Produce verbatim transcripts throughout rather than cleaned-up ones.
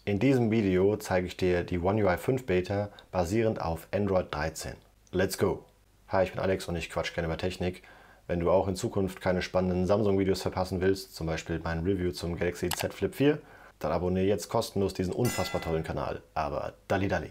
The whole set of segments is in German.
In diesem Video zeige ich dir die One U I fünf Beta basierend auf Android dreizehn. Let's go! Hi, ich bin Alex und ich quatsch gerne über Technik. Wenn du auch in Zukunft keine spannenden Samsung-Videos verpassen willst, zum Beispiel mein Review zum Galaxy Z Flip vier, dann abonniere jetzt kostenlos diesen unfassbar tollen Kanal. Aber dalli dalli.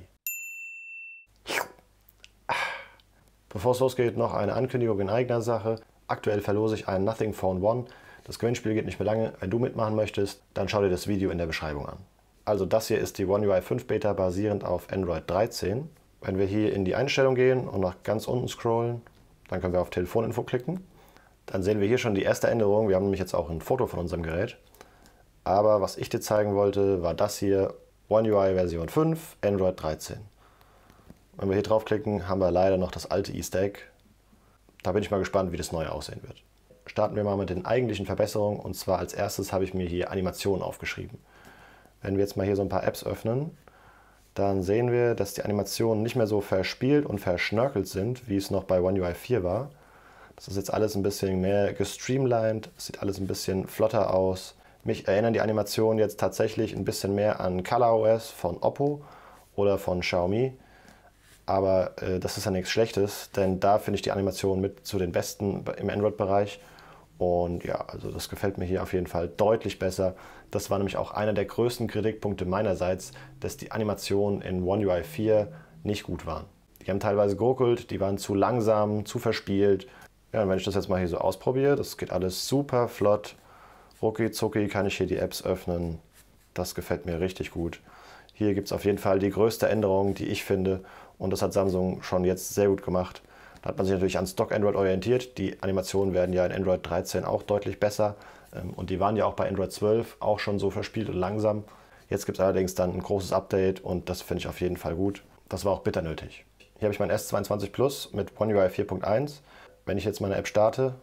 Bevor es losgeht, noch eine Ankündigung in eigener Sache. Aktuell verlose ich ein Nothing Phone One. Das Gewinnspiel geht nicht mehr lange. Wenn du mitmachen möchtest, dann schau dir das Video in der Beschreibung an. Also das hier ist die One U I fünf Beta basierend auf Android dreizehn. Wenn wir hier in die Einstellung gehen und nach ganz unten scrollen, dann können wir auf Telefoninfo klicken. Dann sehen wir hier schon die erste Änderung. Wir haben nämlich jetzt auch ein Foto von unserem Gerät. Aber was ich dir zeigen wollte, war das hier, One U I Version fünf, Android dreizehn. Wenn wir hier draufklicken, haben wir leider noch das alte Easter Egg. Da bin ich mal gespannt, wie das neue aussehen wird. Starten wir mal mit den eigentlichen Verbesserungen, und zwar als erstes habe ich mir hier Animationen aufgeschrieben. Wenn wir jetzt mal hier so ein paar Apps öffnen, dann sehen wir, dass die Animationen nicht mehr so verspielt und verschnörkelt sind, wie es noch bei One U I vier war. Das ist jetzt alles ein bisschen mehr gestreamlined, sieht alles ein bisschen flotter aus. Mich erinnern die Animationen jetzt tatsächlich ein bisschen mehr an ColorOS von Oppo oder von Xiaomi. Aber äh, das ist ja nichts Schlechtes, denn da finde ich die Animationen mit zu den besten im Android-Bereich. Und ja, also das gefällt mir hier auf jeden Fall deutlich besser. Das war nämlich auch einer der größten Kritikpunkte meinerseits, dass die Animationen in One U I vier nicht gut waren. Die haben teilweise geruckelt, die waren zu langsam, zu verspielt. Ja, und wenn ich das jetzt mal hier so ausprobiere, das geht alles super flott. Rucki zucki kann ich hier die Apps öffnen. Das gefällt mir richtig gut. Hier gibt es auf jeden Fall die größte Änderung, die ich finde. Und das hat Samsung schon jetzt sehr gut gemacht. Da hat man sich natürlich an Stock Android orientiert. Die Animationen werden ja in Android dreizehn auch deutlich besser. Und die waren ja auch bei Android zwölf auch schon so verspielt und langsam. Jetzt gibt es allerdings dann ein großes Update und das finde ich auf jeden Fall gut. Das war auch bitter nötig. Hier habe ich mein S zweiundzwanzig Plus mit One U I vier Punkt eins. Wenn ich jetzt meine App starte,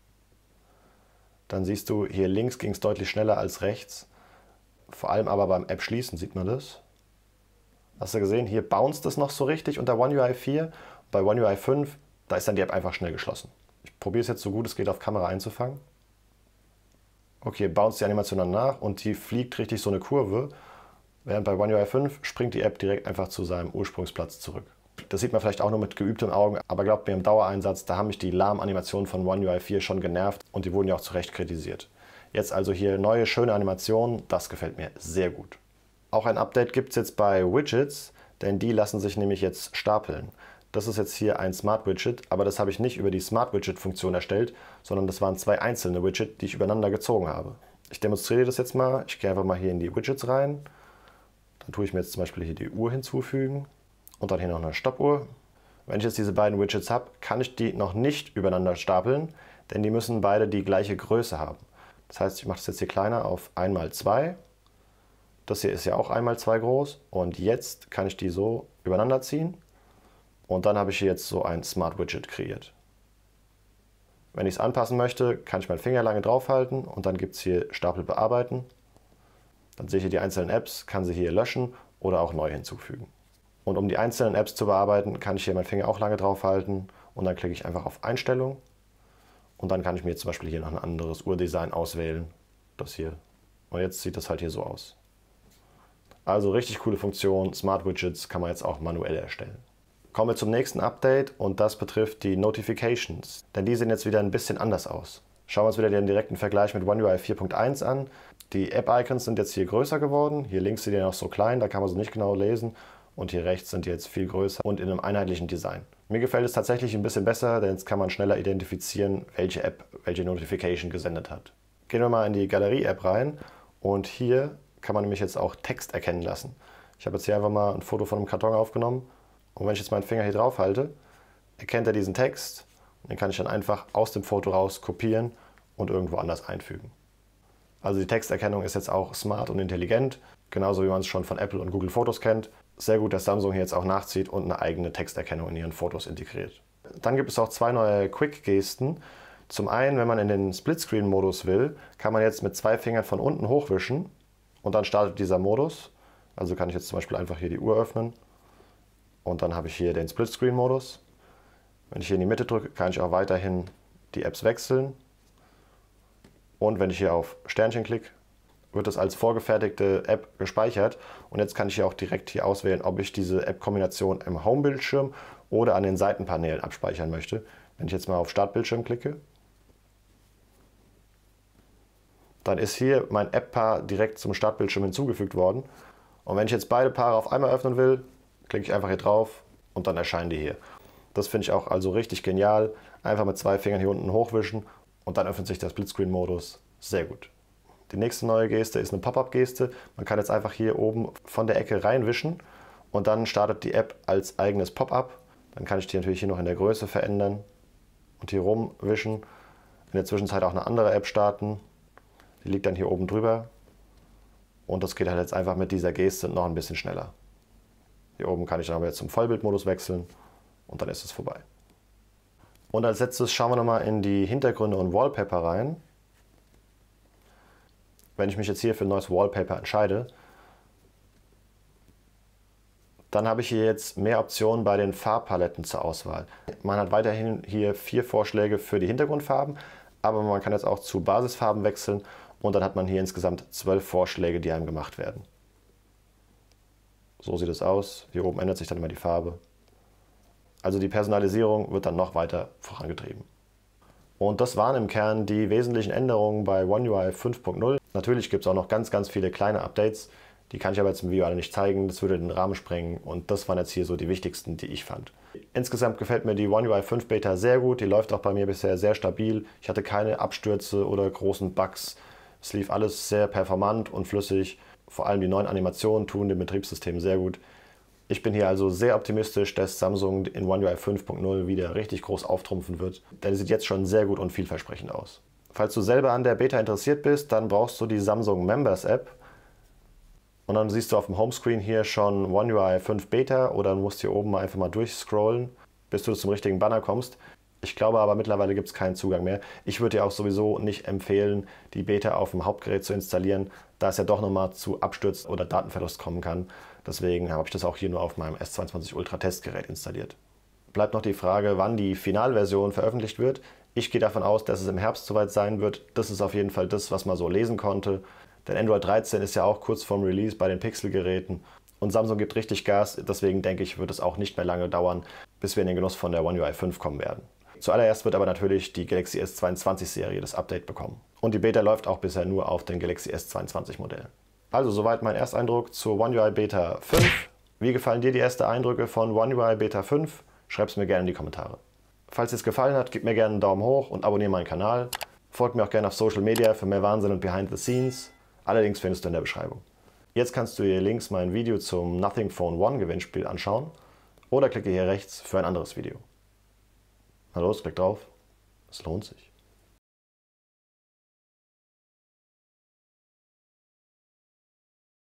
dann siehst du, hier links ging es deutlich schneller als rechts. Vor allem aber beim App schließen sieht man das. Hast du gesehen, hier bounced es noch so richtig unter One U I vier. Bei One U I fünf, da ist dann die App einfach schnell geschlossen. Ich probiere es jetzt so gut es geht auf Kamera einzufangen. Okay, bounced die Animation dann nach und die fliegt richtig so eine Kurve. Während bei One U I fünf springt die App direkt einfach zu seinem Ursprungsplatz zurück. Das sieht man vielleicht auch nur mit geübten Augen, aber glaubt mir, im Dauereinsatz, da haben mich die Lahm-Animationen von One U I vier schon genervt und die wurden ja auch zu Recht kritisiert. Jetzt also hier neue, schöne Animationen, das gefällt mir sehr gut. Auch ein Update gibt es jetzt bei Widgets, denn die lassen sich nämlich jetzt stapeln. Das ist jetzt hier ein Smart Widget, aber das habe ich nicht über die Smart Widget Funktion erstellt, sondern das waren zwei einzelne Widgets, die ich übereinander gezogen habe. Ich demonstriere das jetzt mal. Ich gehe einfach mal hier in die Widgets rein. Dann tue ich mir jetzt zum Beispiel hier die Uhr hinzufügen und dann hier noch eine Stoppuhr. Wenn ich jetzt diese beiden Widgets habe, kann ich die noch nicht übereinander stapeln, denn die müssen beide die gleiche Größe haben. Das heißt, ich mache das jetzt hier kleiner auf eins mal zwei. Das hier ist ja auch eins mal zwei groß und jetzt kann ich die so übereinander ziehen. Und dann habe ich hier jetzt so ein Smart Widget kreiert. Wenn ich es anpassen möchte, kann ich meinen Finger lange draufhalten und dann gibt es hier Stapel bearbeiten. Dann sehe ich hier die einzelnen Apps, kann sie hier löschen oder auch neu hinzufügen. Und um die einzelnen Apps zu bearbeiten, kann ich hier meinen Finger auch lange draufhalten und dann klicke ich einfach auf Einstellung. Und dann kann ich mir zum Beispiel hier noch ein anderes Uhrdesign auswählen. Das hier. Und jetzt sieht das halt hier so aus. Also richtig coole Funktion. Smart Widgets kann man jetzt auch manuell erstellen. Kommen wir zum nächsten Update und das betrifft die Notifications, denn die sehen jetzt wieder ein bisschen anders aus. Schauen wir uns wieder den direkten Vergleich mit One U I vier Punkt eins an. Die App-Icons sind jetzt hier größer geworden, hier links sind die noch so klein, da kann man sie nicht genau lesen und hier rechts sind die jetzt viel größer und in einem einheitlichen Design. Mir gefällt es tatsächlich ein bisschen besser, denn jetzt kann man schneller identifizieren, welche App welche Notification gesendet hat. Gehen wir mal in die Galerie-App rein und hier kann man nämlich jetzt auch Text erkennen lassen. Ich habe jetzt hier einfach mal ein Foto von einem Karton aufgenommen. Und wenn ich jetzt meinen Finger hier drauf halte, erkennt er diesen Text und den kann ich dann einfach aus dem Foto raus kopieren und irgendwo anders einfügen. Also die Texterkennung ist jetzt auch smart und intelligent, genauso wie man es schon von Apple und Google Fotos kennt. Sehr gut, dass Samsung hier jetzt auch nachzieht und eine eigene Texterkennung in ihren Fotos integriert. Dann gibt es auch zwei neue Quick-Gesten. Zum einen, wenn man in den Splitscreen-Modus will, kann man jetzt mit zwei Fingern von unten hochwischen und dann startet dieser Modus. Also kann ich jetzt zum Beispiel einfach hier die Uhr öffnen. Und dann habe ich hier den Splitscreen-Modus. Wenn ich hier in die Mitte drücke, kann ich auch weiterhin die Apps wechseln. Und wenn ich hier auf Sternchen klicke, wird es als vorgefertigte App gespeichert. Und jetzt kann ich hier auch direkt hier auswählen, ob ich diese App-Kombination im Home-Bildschirm oder an den Seitenpanelen abspeichern möchte. Wenn ich jetzt mal auf Startbildschirm klicke, dann ist hier mein App-Paar direkt zum Startbildschirm hinzugefügt worden. Und wenn ich jetzt beide Paare auf einmal öffnen will, klicke ich einfach hier drauf und dann erscheinen die hier. Das finde ich auch also richtig genial. Einfach mit zwei Fingern hier unten hochwischen und dann öffnet sich der Splitscreen-Modus. Sehr gut. Die nächste neue Geste ist eine Pop-up-Geste. Man kann jetzt einfach hier oben von der Ecke reinwischen und dann startet die App als eigenes Pop-up. Dann kann ich die natürlich hier noch in der Größe verändern und hier rumwischen. In der Zwischenzeit auch eine andere App starten. Die liegt dann hier oben drüber. Und das geht halt jetzt einfach mit dieser Geste noch ein bisschen schneller. Hier oben kann ich dann aber jetzt zum Vollbildmodus wechseln und dann ist es vorbei. Und als letztes schauen wir nochmal in die Hintergründe und Wallpaper rein. Wenn ich mich jetzt hier für ein neues Wallpaper entscheide, dann habe ich hier jetzt mehr Optionen bei den Farbpaletten zur Auswahl. Man hat weiterhin hier vier Vorschläge für die Hintergrundfarben, aber man kann jetzt auch zu Basisfarben wechseln und dann hat man hier insgesamt zwölf Vorschläge, die einem gemacht werden. So sieht es aus. Hier oben ändert sich dann immer die Farbe. Also die Personalisierung wird dann noch weiter vorangetrieben. Und das waren im Kern die wesentlichen Änderungen bei One U I fünf Punkt null. Natürlich gibt es auch noch ganz, ganz viele kleine Updates. Die kann ich aber jetzt im Video alle nicht zeigen, das würde den Rahmen sprengen. Und das waren jetzt hier so die wichtigsten, die ich fand. Insgesamt gefällt mir die One U I fünf Beta sehr gut. Die läuft auch bei mir bisher sehr stabil. Ich hatte keine Abstürze oder großen Bugs. Es lief alles sehr performant und flüssig. Vor allem die neuen Animationen tun dem Betriebssystem sehr gut. Ich bin hier also sehr optimistisch, dass Samsung in One U I fünf Punkt null wieder richtig groß auftrumpfen wird. Der sieht jetzt schon sehr gut und vielversprechend aus. Falls du selber an der Beta interessiert bist, dann brauchst du die Samsung Members App. Und dann siehst du auf dem Homescreen hier schon One U I fünf Beta oder du musst hier oben einfach mal durchscrollen, bis du zum richtigen Banner kommst. Ich glaube aber mittlerweile gibt es keinen Zugang mehr. Ich würde dir auch sowieso nicht empfehlen, die Beta auf dem Hauptgerät zu installieren, da es ja doch nochmal zu Absturz oder Datenverlust kommen kann. Deswegen habe ich das auch hier nur auf meinem S zweiundzwanzig Ultra Testgerät installiert. Bleibt noch die Frage, wann die Finalversion veröffentlicht wird. Ich gehe davon aus, dass es im Herbst soweit sein wird. Das ist auf jeden Fall das, was man so lesen konnte. Denn Android dreizehn ist ja auch kurz vorm Release bei den Pixel-Geräten. Und Samsung gibt richtig Gas, deswegen denke ich, wird es auch nicht mehr lange dauern, bis wir in den Genuss von der One U I fünf kommen werden. Zuallererst wird aber natürlich die Galaxy S zweiundzwanzig Serie das Update bekommen. Und die Beta läuft auch bisher nur auf den Galaxy S zweiundzwanzig Modellen. Also soweit mein Ersteindruck zur One U I Beta fünf. Wie gefallen dir die ersten Eindrücke von One U I Beta fünf? Schreib es mir gerne in die Kommentare. Falls dir es gefallen hat, gib mir gerne einen Daumen hoch und abonniere meinen Kanal. Folgt mir auch gerne auf Social Media für mehr Wahnsinn und Behind the Scenes. Alle Links findest du in der Beschreibung. Jetzt kannst du hier links mein Video zum Nothing Phone One Gewinnspiel anschauen oder klicke hier rechts für ein anderes Video. Na los, klick drauf. Es lohnt sich.